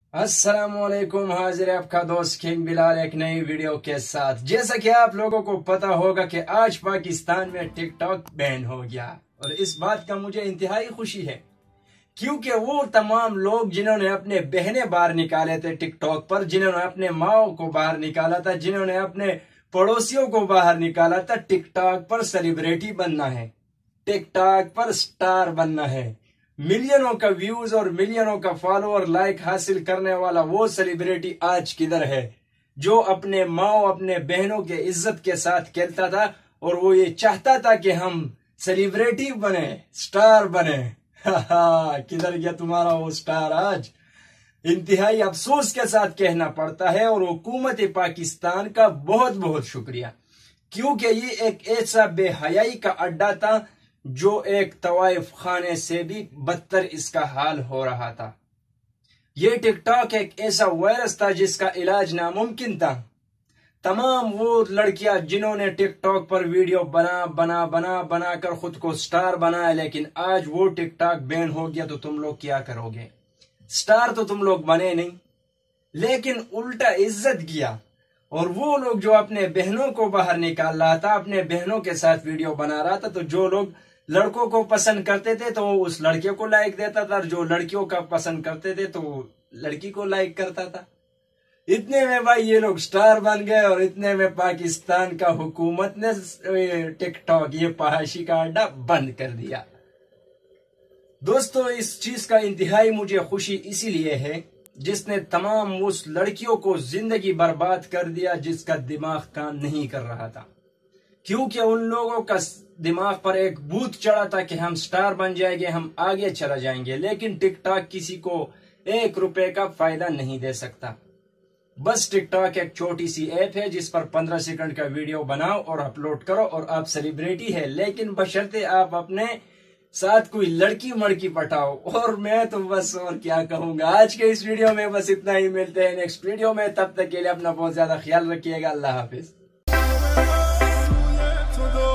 अस्सलामुअलैकुम, हाजिर है आपका दोस्त किंग बिलाल एक नई वीडियो के साथ। जैसा कि आप लोगों को पता होगा कि आज पाकिस्तान में टिक टॉक बैन हो गया और इस बात का मुझे इंतहाई खुशी है, क्योंकि वो तमाम लोग जिन्होंने अपने बहनें बाहर निकाले थे टिक टॉक पर, जिन्होंने अपने माओ को बाहर निकाला था, जिन्होंने अपने पड़ोसियों को बाहर निकाला था, टिक टॉक पर सेलिब्रिटी बनना है, टिक टॉक पर स्टार बनना है, मिलियनों का व्यूज और मिलियनों का फॉलोअर लाइक हासिल करने वाला वो सेलिब्रिटी आज किधर है जो अपने माओ अपने बहनों के इज्जत के साथ खेलता था और वो ये चाहता था कि हम सेलिब्रिटी बने, स्टार बने। किधर गया तुम्हारा वो स्टार आज? इंतहाई अफसोस के साथ कहना पड़ता है और हुकूमत पाकिस्तान का बहुत बहुत शुक्रिया, क्योंकि ये एक ऐसा बेहयाई का अड्डा था जो एक तवाइफ खाने से भी बदतर इसका हाल हो रहा था। ये टिक टॉक एक ऐसा वायरस था जिसका इलाज नामुमकिन था। तमाम वो लड़कियां जिन्होंने टिक टॉक पर वीडियो बना कर खुद को स्टार बनाया, लेकिन आज वो टिक टॉक बैन हो गया तो तुम लोग क्या करोगे? स्टार तो तुम लोग बने नहीं, लेकिन उल्टा इज्जत किया। और वो लोग जो अपने बहनों को बाहर निकाल रहा था, अपने बहनों के साथ वीडियो बना रहा था, तो जो लोग लड़कों को पसंद करते थे तो वो उस लड़के को लाइक देता था, और जो लड़कियों का पसंद करते थे तो वो लड़की को लाइक करता था। इतने में भाई ये लोग स्टार बन गए और इतने में पाकिस्तान का हुकूमत ने टिकटॉक ये फहाशी का अड्डा बंद कर दिया। दोस्तों, इस चीज का इंतहाई मुझे खुशी इसीलिए है जिसने तमाम उस लड़कियों को जिंदगी बर्बाद कर दिया जिसका दिमाग काम नहीं कर रहा था, क्योंकि उन लोगों का दिमाग पर एक भूत चढ़ा था कि हम स्टार बन जाएंगे, हम आगे चला जाएंगे। लेकिन टिकटॉक किसी को 1 रुपए का फायदा नहीं दे सकता। बस टिकटॉक एक छोटी सी ऐप है जिस पर 15 सेकंड का वीडियो बनाओ और अपलोड करो और आप सेलिब्रिटी है, लेकिन बशर्ते आप अपने साथ कोई लड़की मड़की पटाओ। और मैं तो बस और क्या कहूंगा, आज के इस वीडियो में बस इतना ही। मिलते हैं नेक्स्ट वीडियो में, तब तक के लिए अपना बहुत ज्यादा ख्याल रखिएगा। अल्लाह हाफिज।